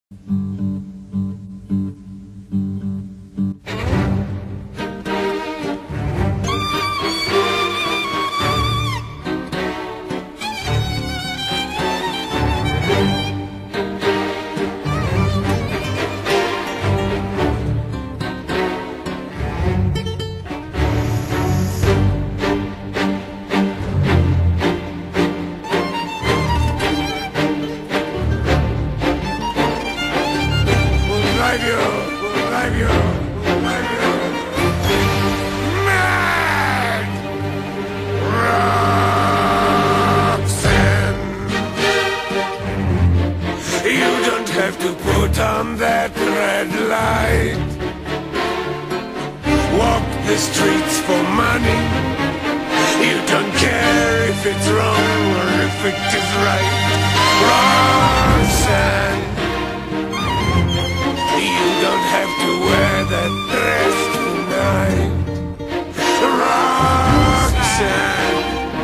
Put on that red light. Walk the streets for money. You don't care if it's wrong or if it is right. Roxanne, you don't have to wear that dress tonight. Roxanne,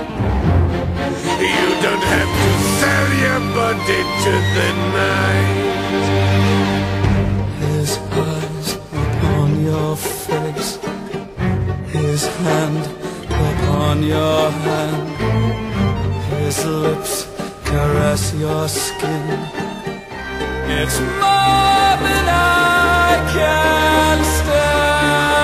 you don't have to sell your body to the night. His eyes upon your face, his hand upon your hand, his lips caress your skin. It's more than I can stand.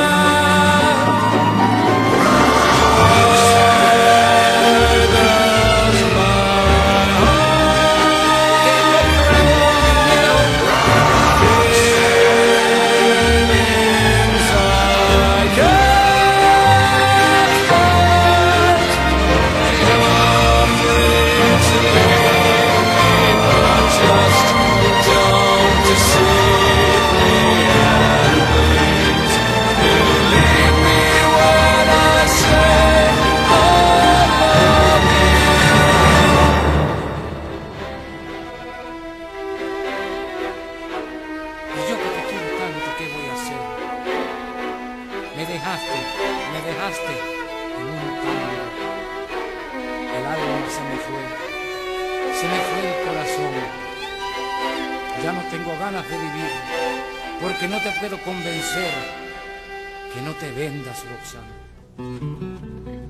Me dejaste en un tango. El alma se me fue el corazón. Ya no tengo ganas de vivir, porque no te puedo convencer que no te vendas, Roxanne.